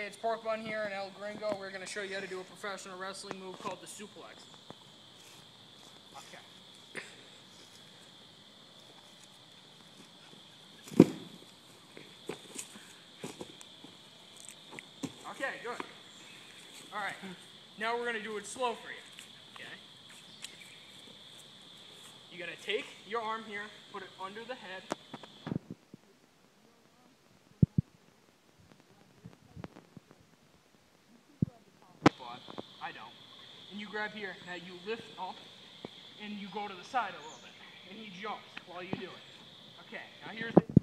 it's Pork Bun here in El Gringo. We're going to show you how to do a professional wrestling move called the suplex. Okay. Okay, good. Alright, now we're going to do it slow for you. Okay? You got to take your arm here, put it under the head. I don't. And you grab here. Now you lift up, and you go to the side a little bit. And he jumps while you do it. Okay, now here's the...